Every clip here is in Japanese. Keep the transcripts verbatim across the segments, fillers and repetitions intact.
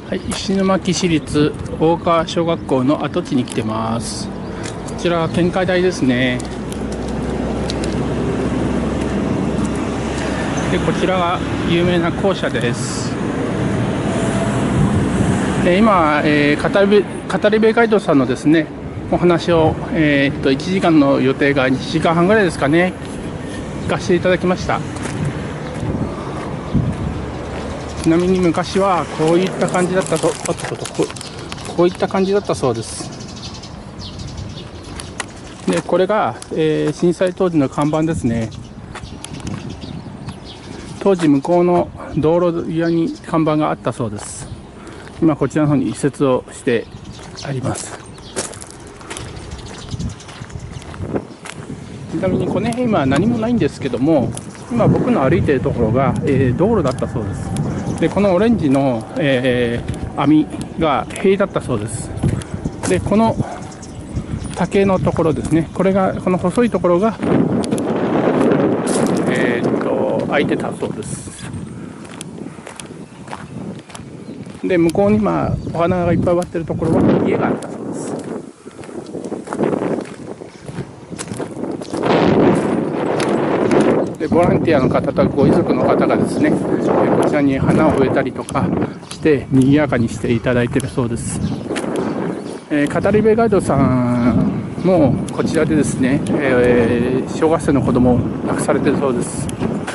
はい、石巻市立大川小学校の跡地に来てます。こちらは献花台ですね。でこちらが有名な校舎です。で今、えー、語り部語り部ガイドさんのですねお話を、えー、っといちじかんの予定がにじかんはんぐらいですかね、聞かせていただきました。ちなみに昔はこういった感じだったと、とっととこう、こういった感じだったそうです。でこれが、えー、震災当時の看板ですね。当時向こうの道路際に看板があったそうです。今こちらの方に移設をしてあります。ちなみにこの辺今は何もないんですけども、今僕の歩いているところが、えー、道路だったそうです。でこのオレンジの、えー、網が塀だったそうです。でこの竹のところですね、これがこの細いところが、えー、っと開いてたそうです。で向こうにまあお花がいっぱい植わってるところは家があったそうです。でボランティアの方とご遺族の方がですね、こちらに花を植えたりとかして賑やかにしていただいているそうです。えー、語り部ガイドさんもこちらでですね、えー、小学生の子供を亡くされているそうです。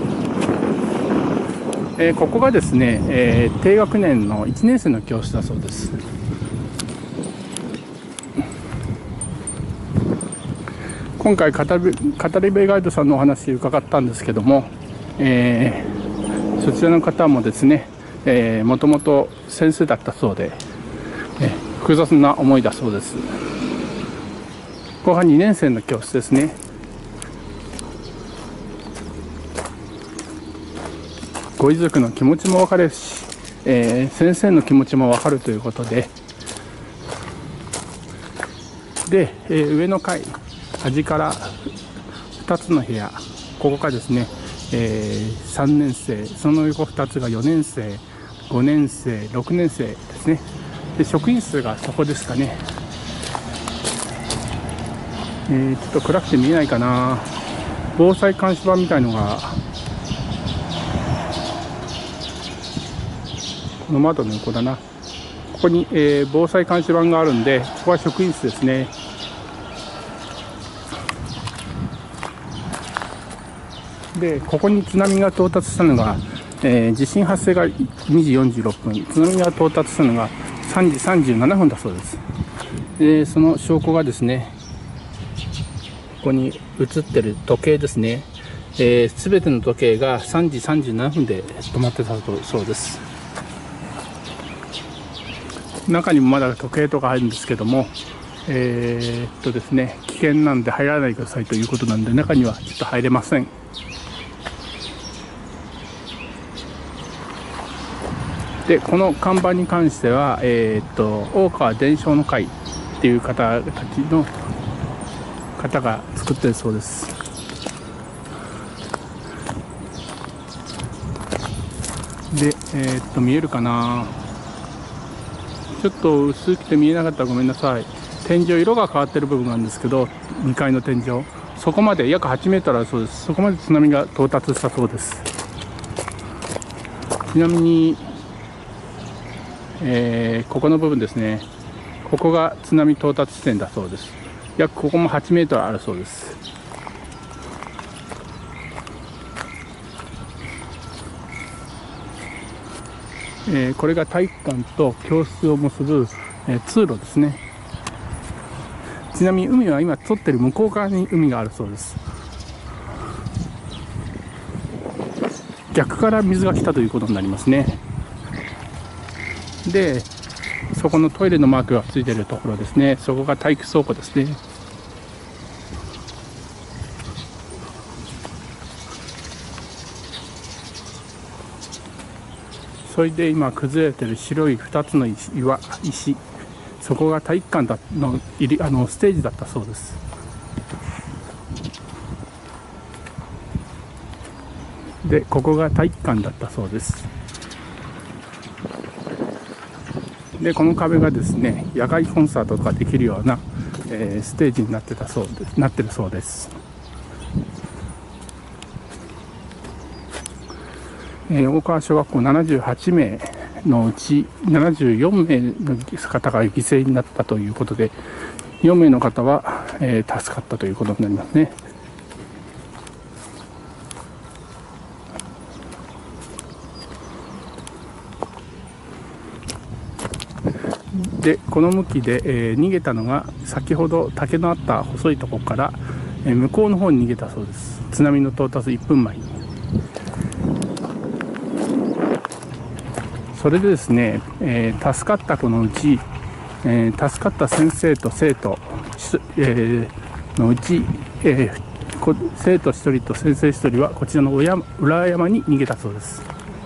えー、ここがですね、えー、低学年のいちねん生の教室だそうです。今回語り、語り部ガイドさんのお話を伺ったんですけども、えー、そちらの方もですね、えー、もともと先生だったそうで、えー、複雑な思いだそうです。ここがにねん生の教室ですね。ご遺族の気持ちも分かるし、えー、先生の気持ちも分かるということで、で、えー、上の階端からふたつの部屋、ここがですね、えー、さんねん生、その横ふたつがよねん生、ごねん生、ろくねん生ですね。で職員数がそこですかね。えー、ちょっと暗くて見えないかな。防災監視板みたいのがこの窓の横だな。ここに、えー、防災監視板があるんで、ここは職員室ですね。でここに津波が到達したのが、えー、地震発生がにじよんじゅうろっぷん、津波が到達したのがさんじさんじゅうななふんだそうです。でその証拠がですね、ここに映ってる時計ですね。すべ、えー、ての時計がさんじさんじゅうななふんで止まってたそうです。中にもまだ時計とか入るんですけども、えー、っとですね、危険なんで入らないでくださいということなんで、中にはちょっと入れません。でこの看板に関しては、えー、っと大川伝承の会っていう方たちの方が作ってるそうです。で、えー、っと見えるかな。ちょっと薄くて見えなかったらごめんなさい。天井色が変わってる部分なんですけど、にかいの天井、そこまで約はちメートルあるそうです。そこまで津波が到達したそうです。ちなみに、えー、ここの部分ですね、ここが津波到達地点だそうです。約ここもはちメートルあるそうです。えー、これが体育館と教室を結ぶ、えー、通路ですね。ちなみに海は今撮ってる向こう側に海があるそうです。逆から水が来たということになりますね。でそこのトイレのマークがついているところですね、そこが体育倉庫ですね。それで今崩れてる白いふたつの石、岩石、そこが体育館だの入りあのステージだったそうです。でここが体育館だったそうです。 でこの壁がですね、野外コンサートとかできるような、えー、ステージになってたそうでなってるそうです。えー、大川小学校ななじゅうはちめいのうちななじゅうよんめいの方が犠牲になったということで、よんめいの方は、えー、助かったということになりますね。でこの向きで、えー、逃げたのが先ほど竹のあった細いところから、えー、向こうの方に逃げたそうです。津波の到達いっぷんまえに。それでですね、えー、助かった子のうち、えー、助かった先生と生徒、えー、のうち、えー、生徒ひとりと先生ひとりはこちらの裏山に逃げたそうです。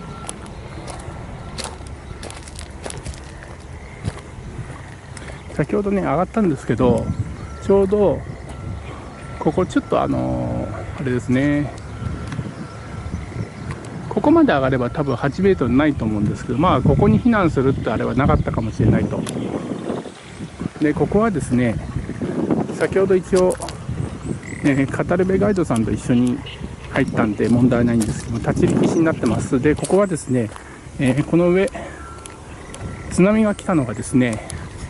先ほどね上がったんですけど、ちょうどここちょっとあのー、あれですね、ここまで上がれば多分はちメートルないと思うんですけど、まあここに避難するってあれはなかったかもしれないと。でここはですね、先ほど一応、ね、語るべガイドさんと一緒に入ったんで問題ないんですけど、立ち入り禁止になってます。でここはですね、えー、この上津波が来たのがですね、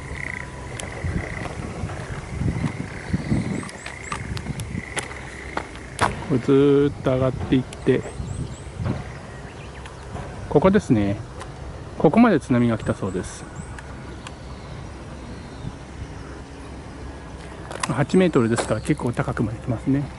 これずーっと上がっていって、ここですね、ここまで津波が来たそうです。はちメートルですから結構高くまで来ますね。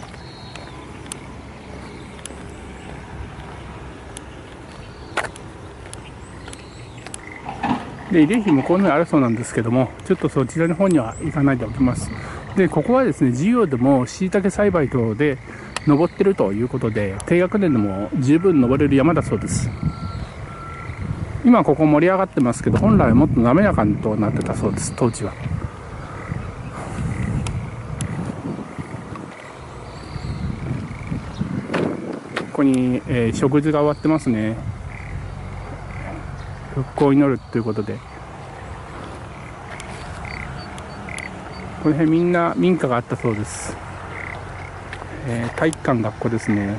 で慰霊碑向こうにあるそうなんですけども、ちょっとそちらの方には行かないでおきます。でここはですね、授業でもしいたけ栽培等で登ってるということで、低学年でも十分登れる山だそうです。今ここ盛り上がってますけど、本来はもっと滑らかにとなってたそうです、当時は。ここに、えー、食事が終わってますね。復興を祈るということで、この辺みんな民家があったそうです。えー、体育館、学校ですね。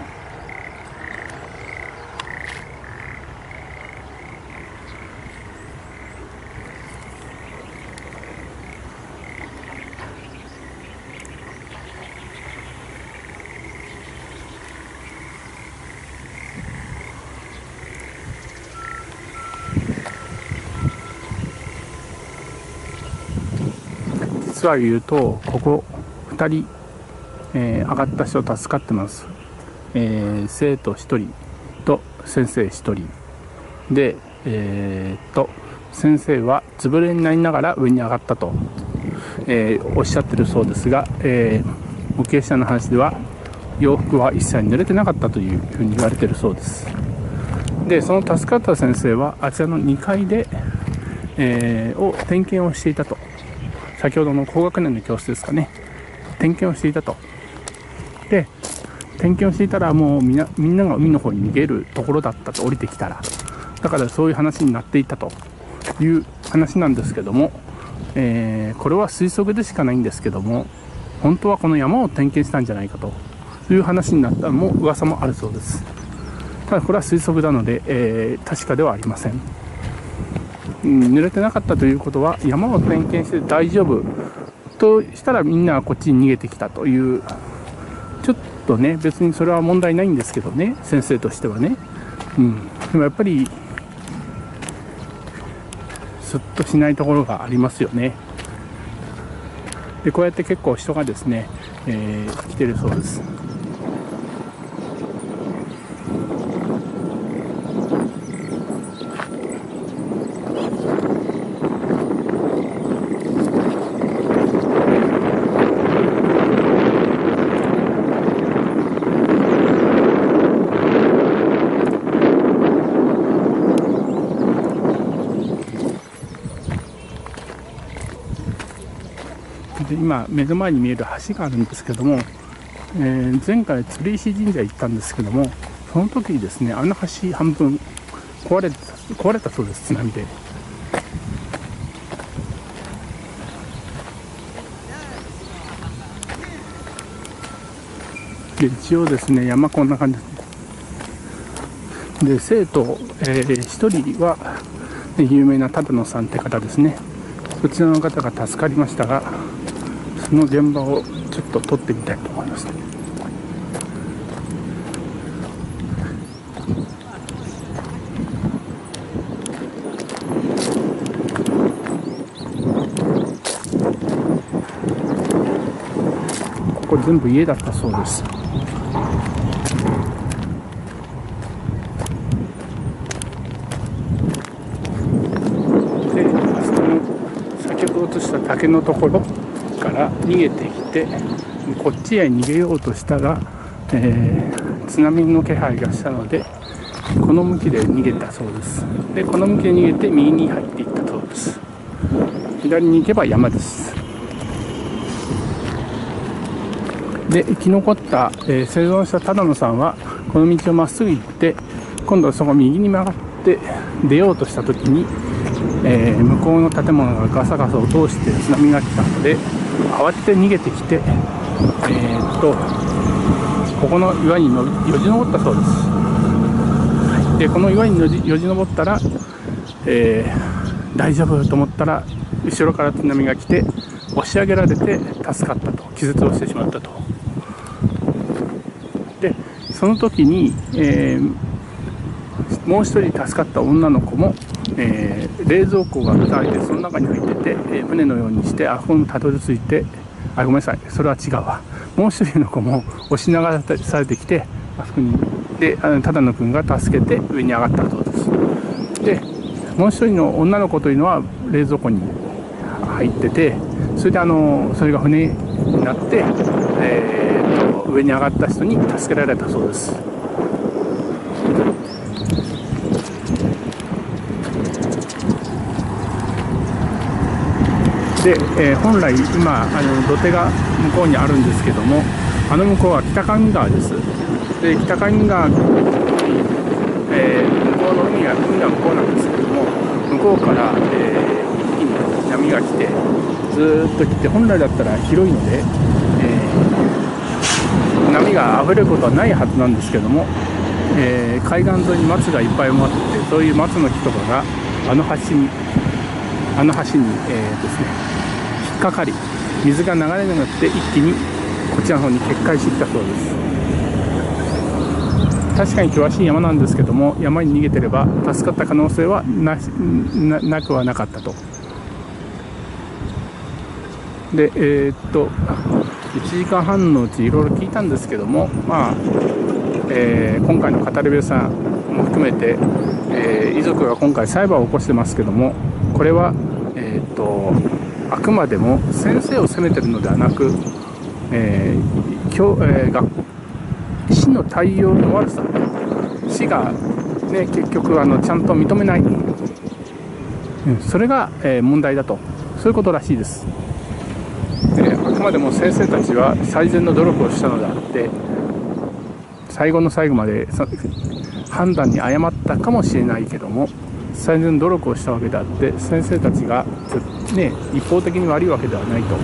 実は言うと、ここふたり、えー、上がった人助かってます。えー、生徒ひとりと先生ひとりで、えー、っと先生はずぶ濡れになりながら上に上がったと、えー、おっしゃってるそうですが、えー、目撃者の話では洋服は一切濡れてなかったというふうに言われてるそうです。でその助かった先生はあちらのにかいで、えー、を点検をしていたと。先ほどの高学年の教室ですかね、点検をしていたと。で点検をしていたら、もうみんなみんなが海の方に逃げるところだったと、降りてきたら。だからそういう話になっていたという話なんですけども、えー、これは推測でしかないんですけども、本当はこの山を点検したんじゃないかという話になったのも噂もあるそうです。ただこれは推測なので、えー、確かではありません。うん、濡れてなかったということは、山を点検して大丈夫としたらみんなはこっちに逃げてきたという、ちょっとね、別にそれは問題ないんですけどね、先生としてはね。うん、でもやっぱりスッとしないところがありますよね。でこうやって結構人がですね、えー、来てるそうです。で今目の前に見える橋があるんですけども、えー、前回鶴石神社行ったんですけども、その時にですね、あの橋半分壊れた壊れたそうです、津波で。 で一応ですね、山こんな感じで、生徒、えー、ひとりは有名な只野さんって方ですね。こちらの方が助かりましたが、その現場をちょっと撮ってみたいと思います。ここ全部家だったそうです。で、あそこの先ほど映した竹のところから逃げてきて、こっちへ逃げようとしたら、えー、津波の気配がしたので、この向きで逃げたそうです。で、この向きで逃げて右に入っていったそうです。左に行けば山です。で、生き残った、えー、生存した只野さんはこの道をまっすぐ行って、今度はそこ右に曲がって出ようとした時に、えー、向こうの建物がガサガサを通して津波が来たので、慌てて逃げてきて、えー、っとここの岩にのよじ登ったそうです。で、この岩によじ、よじ登ったら、えー、大丈夫と思ったら後ろから津波が来て押し上げられて助かったと、気絶をしてしまったと。で、その時に、えー、もう一人助かった女の子も、えー、冷蔵庫が開いてその中に入ってて、えー、船のようにしてあそこにたどり着いて、あ、ごめんなさい、それは違うわ。もう一人の子も押し流されてきて、あそこにで、只野くんが助けて上に上がったそうです。で、もう一人の女の子というのは冷蔵庫に入ってて、それであのそれが船になって、えー、と上に上がった人に助けられたそうです。で、えー、本来今あの土手が向こうにあるんですけども、あの向こうは北上川です。で、北上川、えー、向こうの海が海が向こうなんですけども、向こうから、えー、一気に波が来てずーっと来て、本来だったら広いので、えー、波が溢れることはないはずなんですけども、えー、海岸沿いに松がいっぱい埋まってて、そういう松の木とかがあの橋にあの橋に、えーですね、引っかかり、水が流れなくなって一気にこちらの方に決壊してきたそうです。確かに険しい山なんですけども、山に逃げてれば助かった可能性は な, な, なくはなかったと。で、えー、っといちじかんはんのうちいろいろ聞いたんですけども、まあえー、今回の語り部さんも含めて、えー、遺族が今回裁判を起こしてますけども、これは、えー、っとあくまでも先生を責めてるのではなく、えー教えー、学市の対応の悪さ、市が、ね、結局あのちゃんと認めない、うん、それが、えー、問題だと、そういうことらしいです。えー、あくまでも先生たちは最善の努力をしたのであって、最後の最後まで判断に誤ったかもしれないけども、最善の努力をしたわけであって、先生たちが、ね、一方的に悪いわけではないと。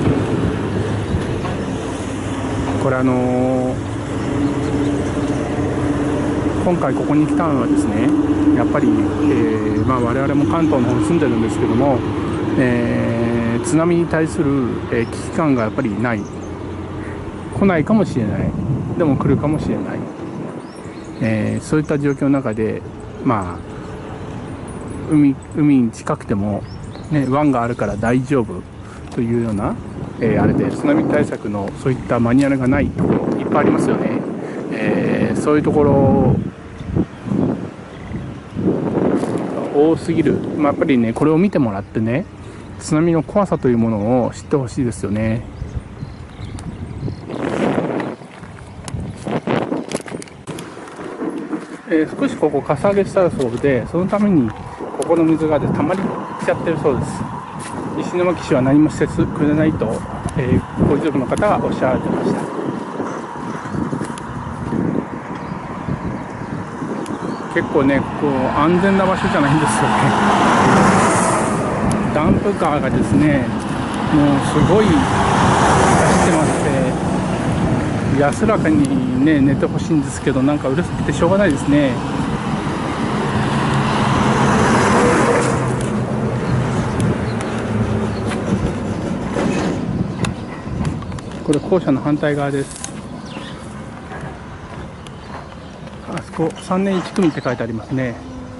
これあのー今回ここに来たのはですね、やっぱり、えーまあ、我々も関東の方に住んでるんですけども、えー、津波に対する、えー、危機感がやっぱりない、来ないかもしれない、でも来るかもしれない、えー、そういった状況の中で、まあ、海、海に近くても、ね、湾があるから大丈夫というような、えー、あれで津波対策のそういったマニュアルがないところいっぱいありますよね。えー、そういうところ多すぎる、まあ、やっぱりね、これを見てもらってね、津波の怖さというものを知ってほしいですよね。えー、少しここかさ上げしたそうで、そのためにここの水がで溜まりちゃってるそうです。石巻市は何もしてくれないと、えー、ご遺族の方がおっしゃられてました。結構ね、こう安全な場所じゃないんですよね。ダンプカーがですね、もうすごい走ってまして、 安らかにね寝てほしいんですけど、なんかうるさくてしょうがないですね。これ校舎の反対側です。あそこさんねんいち組って書いてありますね。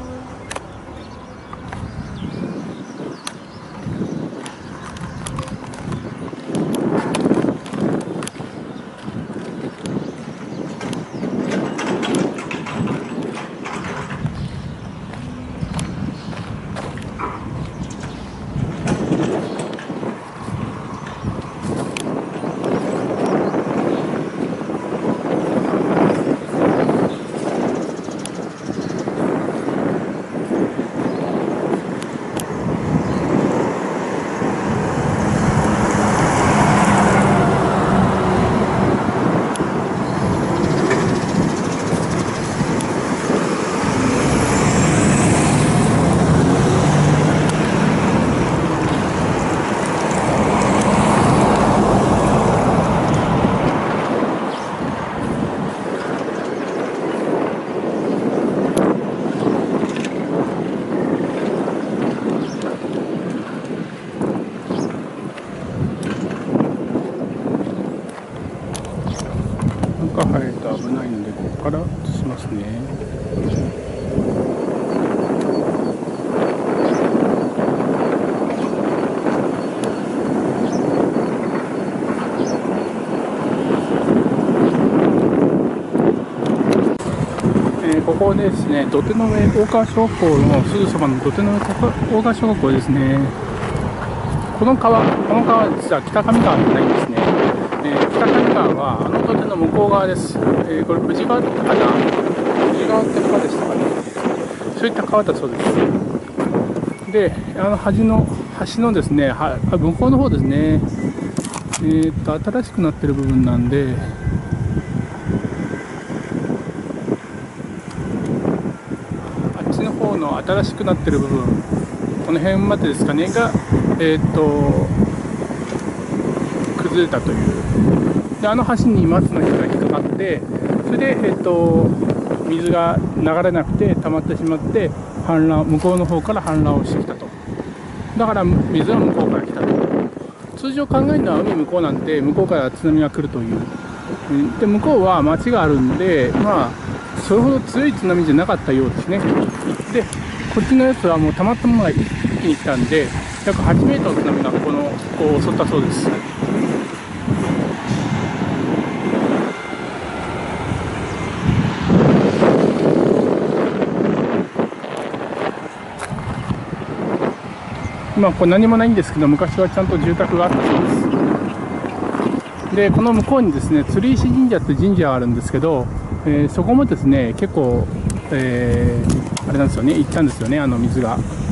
中入ると危ないので、ここから移しますね。えー、ここですね、土手の上大川小学校のすぐそばの土手の上大川小学校ですね。この川、この川は実は北上川じゃないんですね。えー、北上川はあの土手の向こう側です。えー、これ富士川だったかな、富士川って川でしたかね。そういった川だそうです。で、あの橋の橋のですね、は向こうの方ですね。えー、っと新しくなってる部分なんで、あっちの方の新しくなってる部分、この辺までですかねが、えー、っと崩れたという。で、あの橋に松の木が引っかかって、それで、えー、っと水が流れなくて溜まってしまって、氾濫、向こうの方から氾濫をしてきたと。だから水は向こうから来たと。通常考えるのは海向こうなんて向こうから津波が来るという。で、向こうは町があるんで、まあそれほど強い津波じゃなかったようですね。で、こっちのやつはもう溜まったものが一気に来たんで、約はちメートルの津波がこのここを襲ったそうです。今これ何もないんですけど、昔はちゃんと住宅があったそうです。で、この向こうにですね、釣石神社って神社があるんですけど、えー、そこもですね結構、えー、あれなんですよね、行ったんですよね、あの水が。